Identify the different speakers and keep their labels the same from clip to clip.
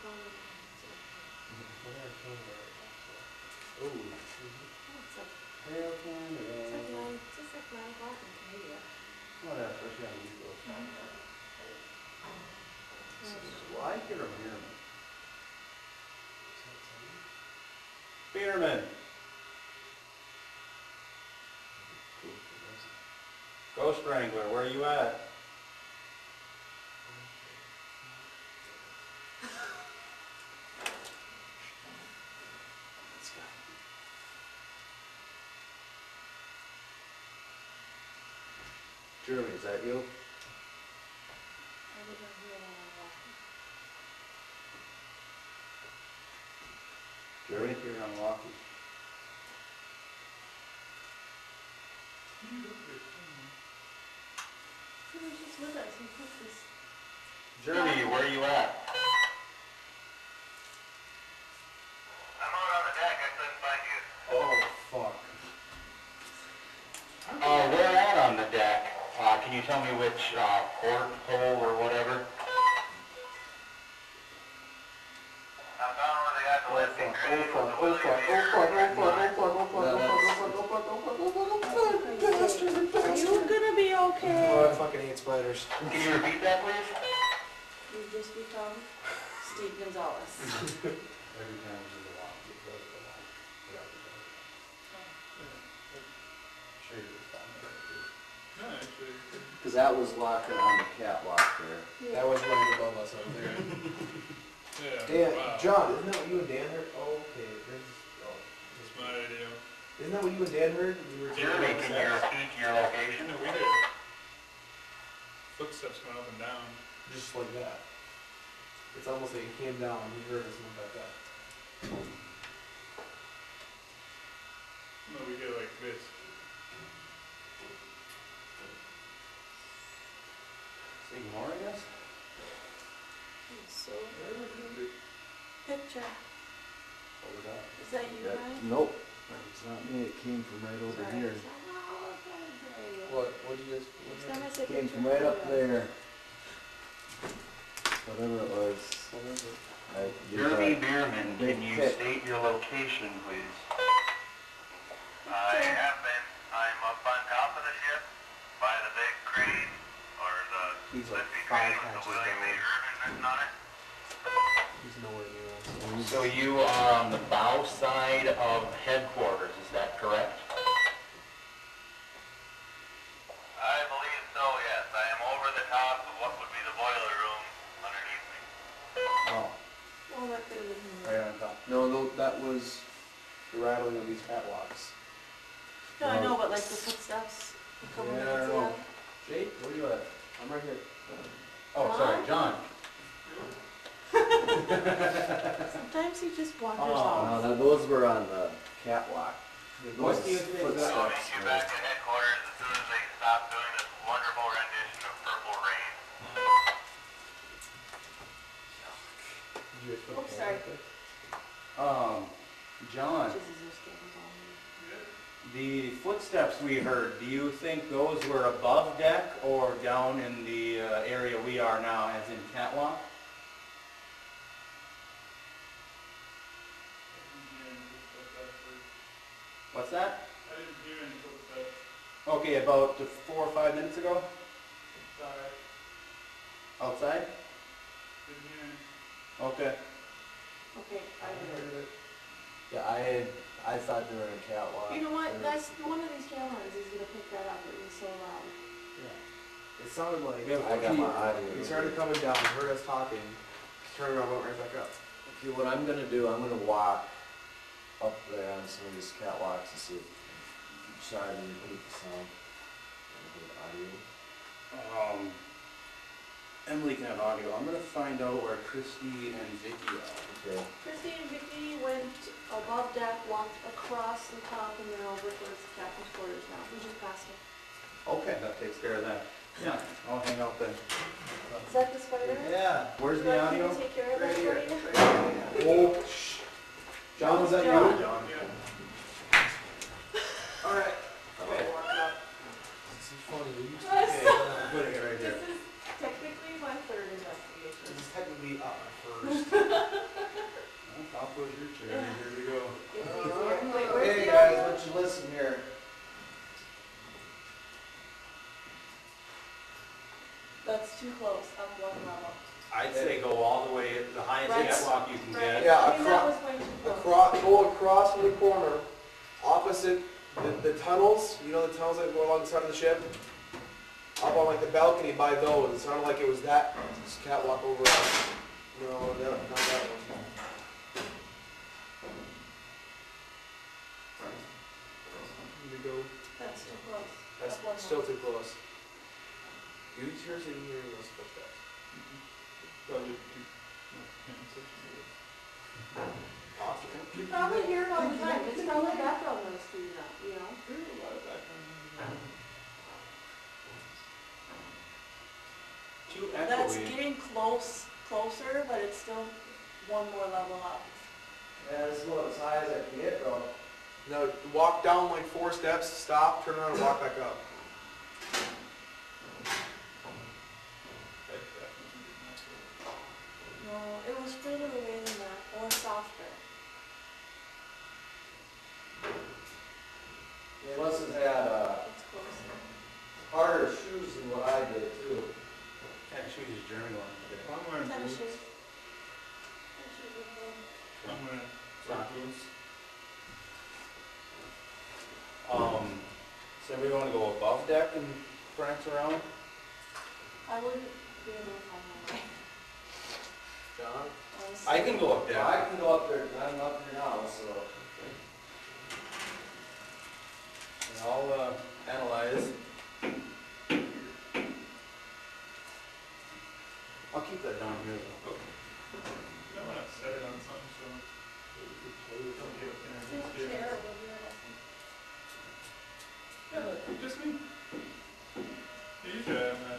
Speaker 1: Oh. Hail Canada.
Speaker 2: It's just like 9 o'clock in Canada.
Speaker 1: Whatever, especially on the East Coast. Like it or Beerman? Beerman! Ghost Wrangler, where are you at?
Speaker 3: Jeremy, is that you?
Speaker 1: Jeremy, here on walkie.
Speaker 2: He was just with us. He put this.
Speaker 1: Jeremy, where are you at?
Speaker 4: I'm out on the deck. I couldn't find you.
Speaker 1: Oh, fuck.
Speaker 4: We're out on the deck. Can you tell me which port hole or whatever? I found where they got the lifting grate with the willy
Speaker 2: Are you gonna be okay?
Speaker 5: Oh, I fucking hate spiders.
Speaker 4: Can you repeat that, please?
Speaker 2: You've just become Steve Gonzalez.
Speaker 1: Every time she's a walk, it goes a lot. Sure you're just down there, too.
Speaker 6: No, actually.
Speaker 3: Because that was locking on the catwalk there.
Speaker 5: That was right above us up there.
Speaker 6: Yeah.
Speaker 5: Dan,
Speaker 6: Wow.
Speaker 5: John, isn't that what you and Dan heard? Oh, okay.
Speaker 6: That's my idea.
Speaker 5: Isn't that what you and Dan heard? You were
Speaker 4: Jeremy, can you repeat your location?
Speaker 6: No, we did. Footsteps going up and down.
Speaker 5: just like that. It's almost like he came down and he heard us and went back up.
Speaker 6: No, we did like this.
Speaker 1: Is he ignoring us?
Speaker 2: So, picture.
Speaker 1: What was that?
Speaker 2: Is that you, Ryan?
Speaker 3: Nope, it's not me. It came from right over
Speaker 2: Sorry.
Speaker 3: here.
Speaker 5: What do you guys?
Speaker 3: It came from right up there. Whatever it was.
Speaker 5: What is it?
Speaker 4: Jeremy Beerman,
Speaker 3: big
Speaker 4: can you
Speaker 3: pit.
Speaker 4: state your location, please?
Speaker 2: I
Speaker 4: have been. I'm up on top of the ship by the big crane, or the
Speaker 5: He's like
Speaker 4: lifting
Speaker 5: 5
Speaker 4: crane with
Speaker 5: patches
Speaker 4: the William A.
Speaker 5: down.
Speaker 4: Irvin written on it.
Speaker 5: He's nowhere near us.
Speaker 4: So you are on the bow side of headquarters, is that correct? I believe so, yes. I am over the top of what would be the boiler room underneath me.
Speaker 1: Oh,
Speaker 2: well, that could have been
Speaker 1: right on top.
Speaker 5: No, that was the rattling of these catwalks.
Speaker 2: No, I know, but like the footsteps a couple
Speaker 1: Yeah, I
Speaker 2: minutes
Speaker 1: don't know.
Speaker 2: ago.
Speaker 1: Jake, where are you at?
Speaker 5: I'm right here.
Speaker 1: Oh, sorry, John.
Speaker 2: Sometimes he just wanders
Speaker 1: Oh,
Speaker 2: off.
Speaker 3: No, those were on the catwalk.
Speaker 1: What's the incident with that?
Speaker 4: I'll meet you back at headquarters as soon as they stop doing this wonderful rendition of Purple Rain.
Speaker 5: Did you guys put
Speaker 2: Oh,
Speaker 5: the
Speaker 2: sorry.
Speaker 5: camera up
Speaker 1: John,
Speaker 2: Jesus, there's cameras on me.
Speaker 1: the footsteps we heard, do you think those were above deck or down in the area we are now, as in catwalk? What's that?
Speaker 6: I didn't hear any footsteps.
Speaker 1: Okay, about 4 or 5 minutes ago,
Speaker 6: Sorry.
Speaker 1: outside?
Speaker 6: Didn't hear any.
Speaker 1: Okay.
Speaker 2: Okay, I heard it.
Speaker 3: Yeah, I thought they were in a catwalk.
Speaker 2: You know what? That's one of these cameras is gonna pick that up. It was so loud.
Speaker 5: Yeah. It sounded like
Speaker 3: I got my audio.
Speaker 5: he started coming down, heard us talking, turned around, went right back up.
Speaker 3: Okay, what I'm gonna do, I'm gonna walk up there on some of these catwalks and see if try to repeat the sound. Audio.
Speaker 1: Emily can have audio. I'm gonna find out where Christy and Vicky are.
Speaker 3: Okay.
Speaker 2: Christy and Vicky went above deck, walked across the top, and they're over towards the captain's quarters now. We just passed it.
Speaker 1: Okay, that takes care of that. Yeah, I'll hang out then.
Speaker 2: Is that the spider?
Speaker 1: Yeah. Where's
Speaker 2: Would
Speaker 1: the
Speaker 2: you like me
Speaker 1: audio?
Speaker 2: to take care of that
Speaker 5: Right here.
Speaker 2: for you?
Speaker 5: Oh, shh. John, was that
Speaker 2: John.
Speaker 5: you?
Speaker 1: John.
Speaker 5: Alright.
Speaker 1: Okay.
Speaker 5: This is funny. We used to
Speaker 2: Yes.
Speaker 1: I'm putting it right
Speaker 2: This
Speaker 1: here.
Speaker 2: is technically my third investigation.
Speaker 5: This is technically my first. off goes your chair, and here we go.
Speaker 2: It's easier. Wait, where's
Speaker 3: Hey
Speaker 2: the
Speaker 3: guys,
Speaker 2: other?
Speaker 3: why don't you listen here?
Speaker 2: That's too close, up one level.
Speaker 1: I'd say go all the way, the highest
Speaker 2: Right.
Speaker 1: catwalk you can
Speaker 2: Right,
Speaker 1: get.
Speaker 5: Yeah,
Speaker 2: I mean, that was way too close.
Speaker 5: Go across from the corner, opposite the tunnels, you know the tunnels that go along the side of the ship? Up on like the balcony by those, it sounded like it was that catwalk over. No, not that one. Here we go.
Speaker 2: That's too close.
Speaker 5: That's
Speaker 2: Up one
Speaker 5: still
Speaker 2: level.
Speaker 5: too close. You yours in here, those footsteps.
Speaker 6: Probably two.
Speaker 5: Possible.
Speaker 2: You probably hear it all the time, it's probably background noise to you now, you know?
Speaker 6: There's a lot of background noise.
Speaker 1: Too
Speaker 2: That's
Speaker 1: echoey.
Speaker 2: getting closer, but it's still one more level up.
Speaker 3: Yeah, this is about as high as I can get, bro.
Speaker 5: Now walk down like 4 steps, stop, turn around, and walk back up.
Speaker 2: No, it was further away than that, or softer.
Speaker 3: They must have had
Speaker 2: It's closer.
Speaker 3: harder shoes than what I did too.
Speaker 1: Can't shoot his German one today.
Speaker 6: I'm wearing
Speaker 2: Tennis
Speaker 6: boots.
Speaker 2: shoes. Tennis shoes with the-
Speaker 6: I'm wearing
Speaker 1: Sockies. So we want to go above deck and prance around?
Speaker 2: I wouldn't be able to find my way.
Speaker 5: John?
Speaker 2: honestly.
Speaker 1: I can go up
Speaker 3: Yeah,
Speaker 1: deck.
Speaker 3: I can go up there, I'm up here now, so.
Speaker 1: And I'll analyze. I'll keep that down here though.
Speaker 6: I want to set it on something so don't get
Speaker 2: It's in a chair over here, I think.
Speaker 6: Yeah, just me. Yeah, you should have that.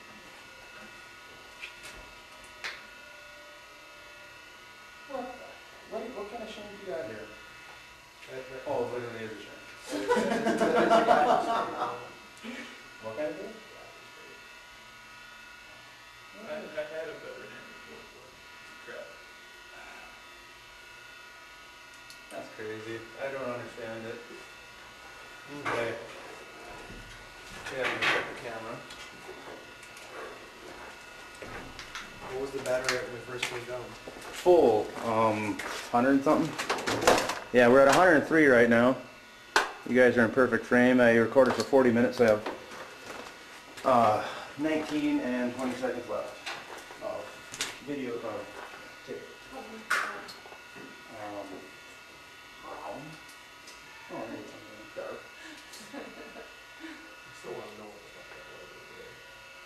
Speaker 1: What kind of shame do you got here?
Speaker 5: That-
Speaker 1: Oh, literally is a shame. What kind of thing?
Speaker 6: I had a better name before, but crap.
Speaker 1: That's crazy. I don't understand it. Okay. Yeah, I'm gonna check the camera.
Speaker 5: What was the battery at when we first came down?
Speaker 1: Full, 100 and something? Yeah, we're at 103 right now. You guys are in perfect frame. I recorded for 40 minutes. I have 19 and 20 seconds left of video tape. Oh, there you go. Dark.
Speaker 5: I still want to know what the fuck that was over there.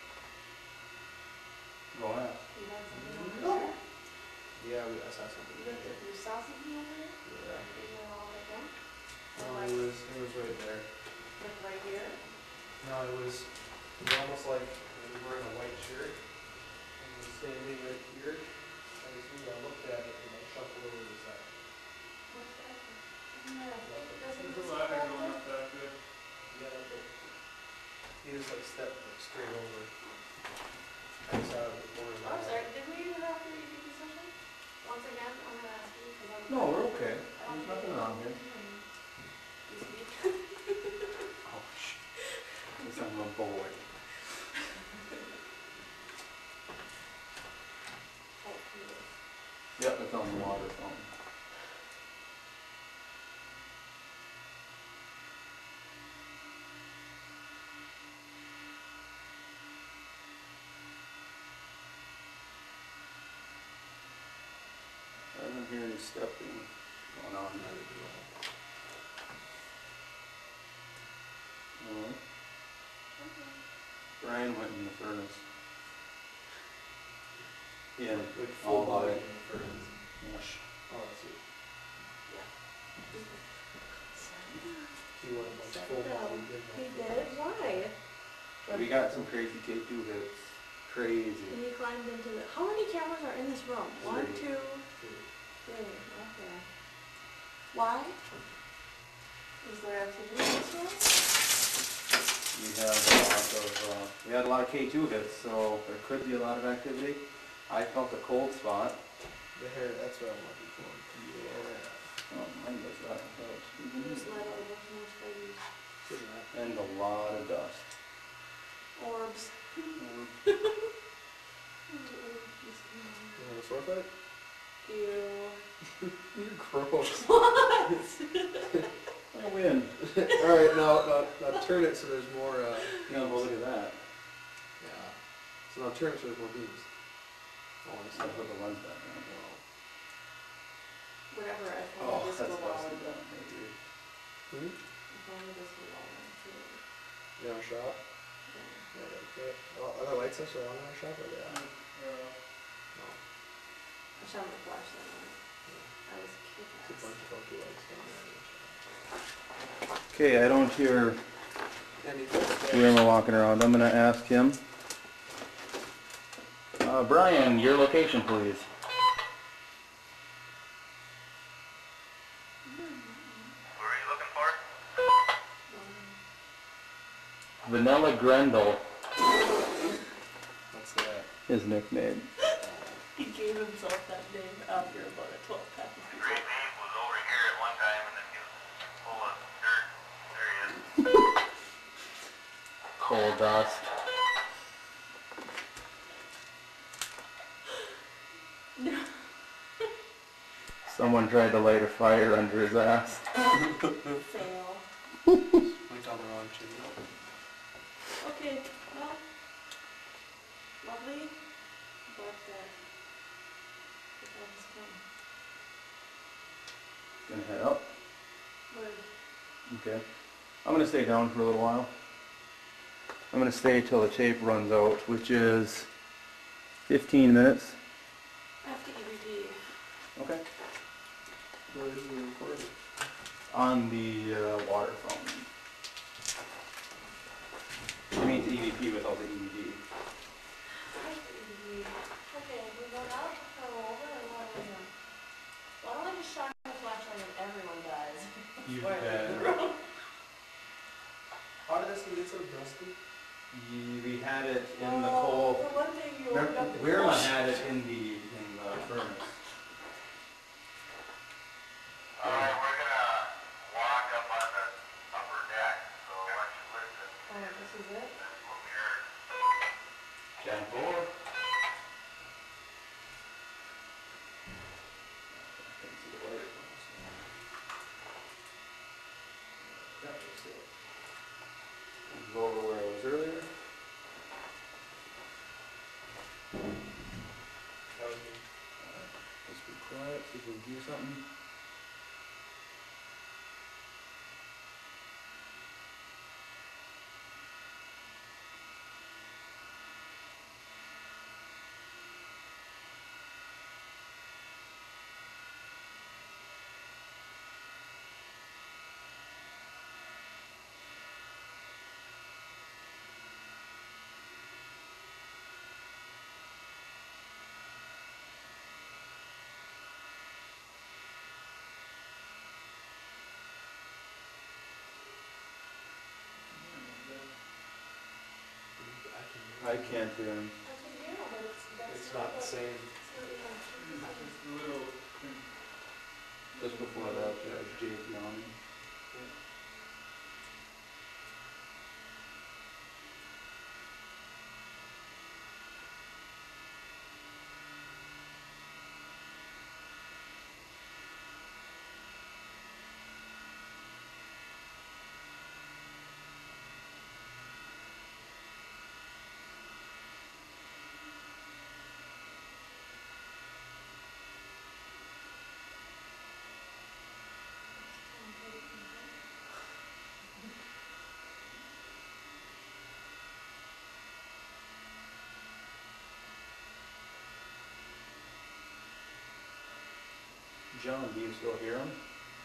Speaker 1: Go on.
Speaker 2: You got something over there?
Speaker 5: Yeah, I saw something.
Speaker 2: You saw something over there?
Speaker 5: Yeah.
Speaker 2: Is it all like that?
Speaker 5: No, it was right there.
Speaker 2: Like right here?
Speaker 5: No, it was almost like he was wearing a white shirt and he was standing right here. I just knew I looked at it and I shuffled over to the side.
Speaker 2: What's that? Isn't that a thing? Doesn't
Speaker 6: There's
Speaker 2: this
Speaker 6: a ladder
Speaker 2: go
Speaker 6: going
Speaker 2: up
Speaker 6: up back there.
Speaker 5: Yeah, but he just like stepped like straight over. I saw it in the corner. of my
Speaker 2: I'm
Speaker 5: eye.
Speaker 2: sorry, did we do that for your position? Once again, I'm gonna ask you because I'm.
Speaker 1: No, we're okay.
Speaker 2: I don't
Speaker 1: There's nothing
Speaker 2: think-
Speaker 1: wrong here.
Speaker 2: You speak.
Speaker 1: Oh, shit. This I'm a boy.
Speaker 2: Oh, yes.
Speaker 1: Yep, it's on the water phone. I didn't hear any stepping going on. Alright.
Speaker 2: Okay.
Speaker 1: Brian went in the furnace. Yeah,
Speaker 5: Like
Speaker 1: all
Speaker 5: full
Speaker 1: the
Speaker 5: body
Speaker 1: way.
Speaker 5: in the furnace.
Speaker 1: Mush.
Speaker 5: Oh, I see. He went like
Speaker 2: Set
Speaker 5: full
Speaker 2: it down.
Speaker 5: body. in
Speaker 2: He
Speaker 5: the
Speaker 2: did? Why?
Speaker 1: We got some crazy K2 hits. Crazy.
Speaker 2: And he climbed into the, how many cameras are in this room? One,
Speaker 1: Three.
Speaker 2: two,
Speaker 5: furnace.
Speaker 2: three, okay. Why? Is there activity in this room?
Speaker 1: We had a lot of K2 hits, so there could be a lot of activity. I felt a cold spot.
Speaker 5: The hair, that's what I'm looking for. Yeah.
Speaker 1: Oh, mine does that.
Speaker 2: Use lead out of most I use.
Speaker 1: And a lot of dust.
Speaker 2: Orbs.
Speaker 5: You want a sword fight?
Speaker 2: Ew.
Speaker 5: You're gross.
Speaker 2: What?
Speaker 1: I win.
Speaker 5: Alright, now turn it so there's more,
Speaker 1: Yeah, well, look at that.
Speaker 5: yeah. So now turn it so there's more beams. Oh, I
Speaker 1: I
Speaker 5: see.
Speaker 1: put the lens back on.
Speaker 2: Whatever, I
Speaker 1: Oh,
Speaker 2: found this
Speaker 1: that's
Speaker 2: go all
Speaker 1: dusty
Speaker 2: in.
Speaker 1: down here, dude.
Speaker 5: Hmm?
Speaker 2: I found this go all in too.
Speaker 5: You want a shot?
Speaker 2: Yeah.
Speaker 5: Yeah, okay. Well, are the lights actually on in our shop or are they off? No.
Speaker 2: I shone my flashlight on it. I was
Speaker 5: There's a
Speaker 2: kick-ass.
Speaker 5: bunch of funky lights down there in the shop.
Speaker 1: Okay, I don't hear
Speaker 5: Anything?
Speaker 1: Whoever walking around. I'm gonna ask him. Brian, your location, please.
Speaker 4: What are you looking for?
Speaker 1: Vanilla Grendel,
Speaker 5: What's that?
Speaker 1: his nickname.
Speaker 2: He gave himself that name after about a 12 pack of
Speaker 4: The
Speaker 2: people.
Speaker 4: great ape was over here at one time and then he was full of dirt. There he is.
Speaker 1: Coal dust. Someone tried to light a fire under his ass.
Speaker 2: Fail.
Speaker 5: Went down the wrong chimney.
Speaker 2: Okay, well, lovely, but the time has come.
Speaker 1: Gonna head up.
Speaker 2: Word.
Speaker 1: Okay. I'm gonna stay down for a little while. I'm gonna stay till the tape runs out, which is 15 minutes.
Speaker 2: I have to EVP.
Speaker 1: Okay.
Speaker 5: Where is the recording?
Speaker 1: On the water fountain. I mean the EVP without the EVD.
Speaker 2: I have to EVP. Okay, we going up or over or what are we doing? Why don't I just shine my flashlight and everyone dies?
Speaker 1: You
Speaker 2: Where?
Speaker 1: bet.
Speaker 5: How did this get so dusty?
Speaker 1: We had it in the
Speaker 2: Well,
Speaker 1: coal.
Speaker 2: for one thing, you opened up the
Speaker 1: Weirma
Speaker 2: flash.
Speaker 1: had it in the furnace.
Speaker 4: Alright, we're gonna walk up on the upper deck, so why don't you listen?
Speaker 2: Oh, this is it?
Speaker 4: That's what we heard.
Speaker 1: Gen 4. Go over where I was earlier.
Speaker 5: That was me.
Speaker 1: Let's be quiet, see if we can hear something. I can't hear him.
Speaker 2: I can hear them, but
Speaker 5: It's not the same.
Speaker 2: It's not even.
Speaker 6: Just a little thing.
Speaker 1: Just before that, Jake yawning. John, do you still hear him?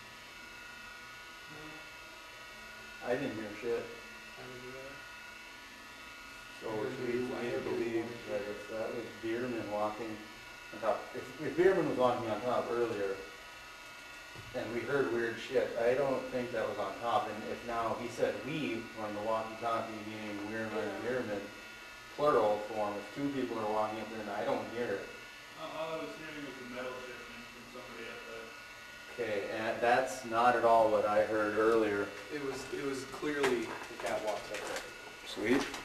Speaker 1: I didn't hear shit.
Speaker 5: I didn't do that.
Speaker 1: So it's easy to believe that if that was Bierman walking on top, if Bierman was walking on top earlier, and we heard weird shit, I don't think that was on top. And if now he said we on the walkie-talkie, meaning Weirman and Bierman, plural form, if two people are walking up there and I don't hear it.
Speaker 6: All I was hearing was the metal shifting from somebody up there.
Speaker 1: Okay, and that's not at all what I heard earlier.
Speaker 5: It was clearly the catwalk up there.
Speaker 1: Sweet.